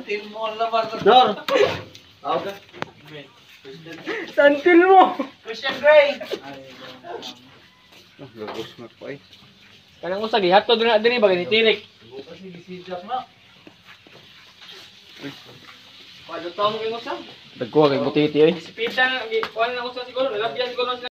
Santil mo ang labar. Dor. Okay. Santil mo. Christian Grey. Gagos na po eh. Kanang usag ihatod na diri ba ni tirik. Bukas ni gisidyak na. Paano tawag mo usag? Dagko kay butiti eh. Ispitan, kuan na usag siguro, nalabyan siguro.